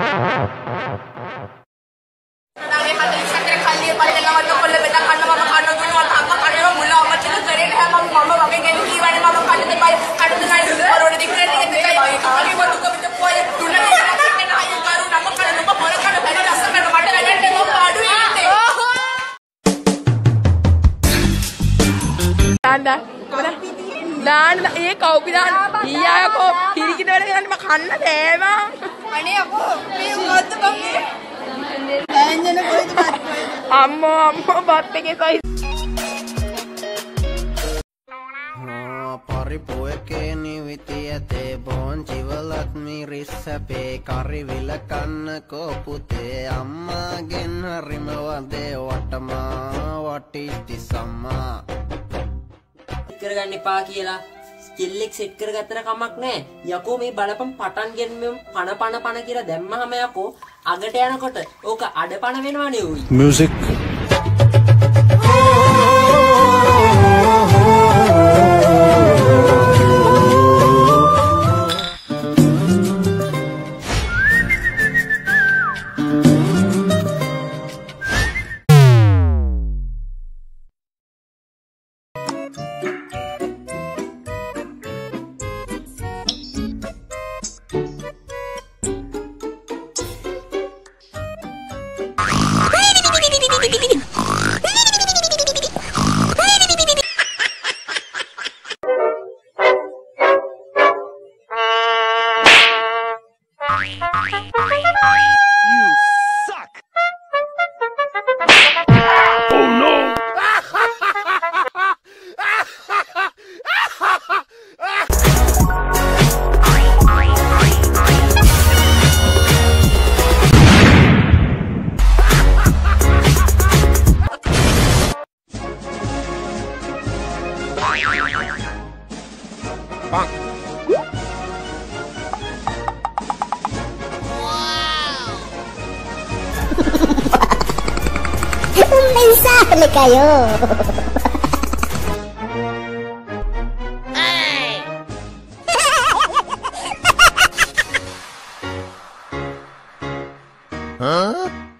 Dan kau bilang iya aku kiri kita dengan makan deh bang. Ani aku lihat tuh bang. Kayaknya nak boleh tu bat. Ammo bat pakai size. පරිපුවකේ නිවිතිය තේ බෝංචිවලත් මිරිස් සැපේ කරි විල කන්නකෝ පුතේ අම්මාගෙන් හරිම වදේ වටමා වටිති සම්මා කරගන්න එපා කියලා ස්කිල් එක සෙට් කරගත්තර කමක් නැහැ. යකෝ මේ බලපන් පටන් ගෙන්මෙම් පණ කියලා දැම්මහම යකෝ අගට යනකොට ඕක අඩපණ වෙනවනේ උයි. Music Un mensaje cayó. Huh?